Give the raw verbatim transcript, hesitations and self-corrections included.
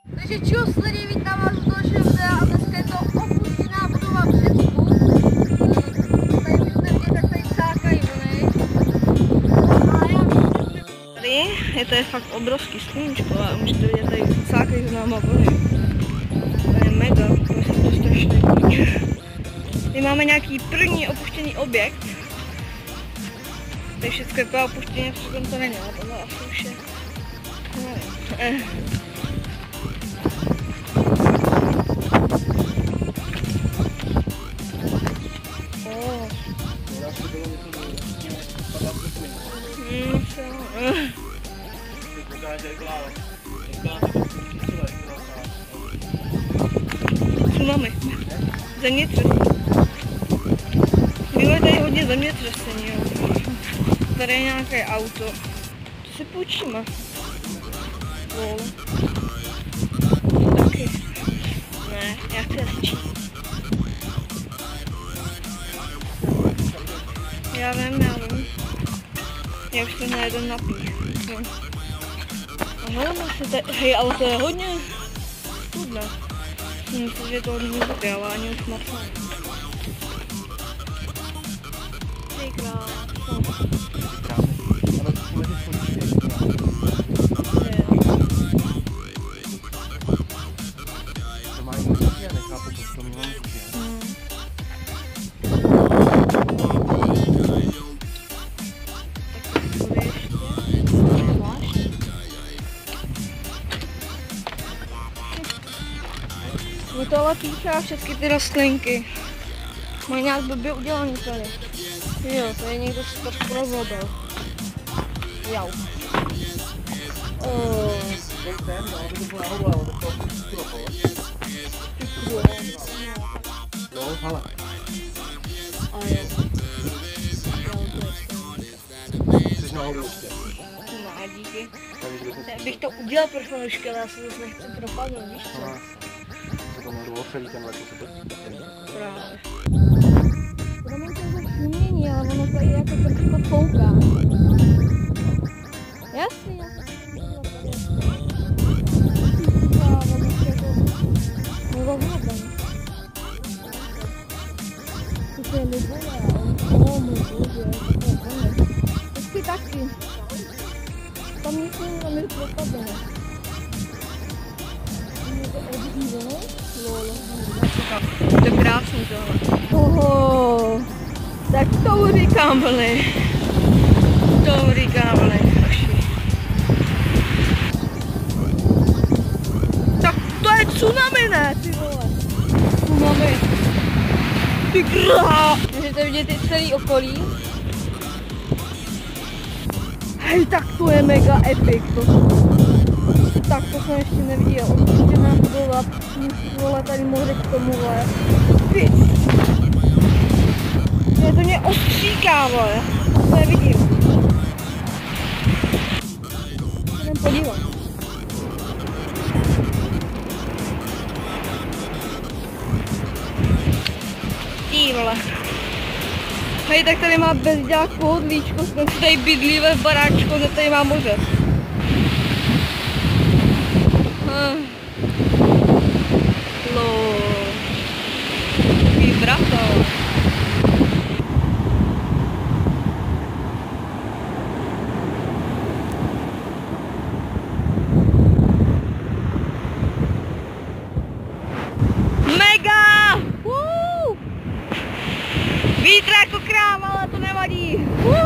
Takže čus lidi, vítám vás u dalšího videa a dneska je to opuštěná budova v Řecku. Tady můžete vidět, jak tady cákají vlny. Tady je to fakt obrovský sluníčko a můžete vidět, tady cákají s náma vlny. To je mega, to je to strašně. Tady máme nějaký první opuštěný objekt. Tady všechno je opuštěné, všechno to není, ale tohle asi už je. Eh. Tsunami. Zemětřesení. Bylo tady hodně zemětřesení, jo. Tady je nějaké auto. To si půjčíme. Lol. Taky. Ne, já chci asi číst. Já vím, já vím. Já už se na jeden napít. No. Aha, no se te... Hej, ale to je hodně trudné. Myslím, že je to hodně vyzdělání už napsání. Ty krásno. Mě to ale píchá všechny ty rostlinky. Mají nějak blbě udělaný tady. Jo, to je někdo si to skoro zlobil. Jau. Oh. No, hele. A jo. Jsi nahoru ještě. Ne, díky. Já bych to udělal pro fanoušky, ale já se zase nechci propadnout, víš co? To nahoru celý tenhle kusek. Právě. Budeme to zase umění, ale ono tady jako trošku fouká. Jasný, jasný. To je liboje, o můj bože, to je konec. Taky taky. Tam nic není, tam je propadne. Je to odbývalo? Lolo. To je krásný tohle. Oho. Tak to říkám vlny. To říkám vlny. Tak to je tsunami, ne, ty vole. Tsunami. Ty krá. Můžete vidět i celý okolí. Hej, tak to je mega epic. To. Tak to jsem ještě neviděl. Opuštěná budova. Vole, tady moře k tomuhle. Pic. Je to mě ostříká, vole. To nevidím. Jdem podívat. Ty vole. Hej, tak tady má bezdělák pohodlíčko, jsme si tady bydlíme v baráčku, že tady má moře. Hm. Lol. Takový brato. Mega! Vítr jako kráva, ale to nevadí.